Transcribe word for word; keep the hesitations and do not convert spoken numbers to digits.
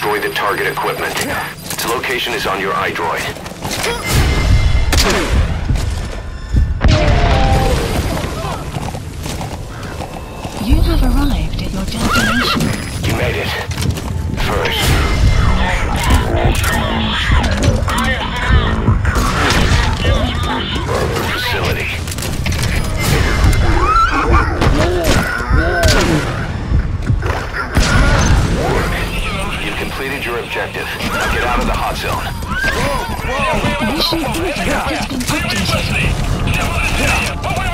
destroy the target equipment. Its location is on your iDroid. You have arrived at your destination. You made it. First. Facility. You've completed your objective. Now get out of the hot zone. Mission info has been updated.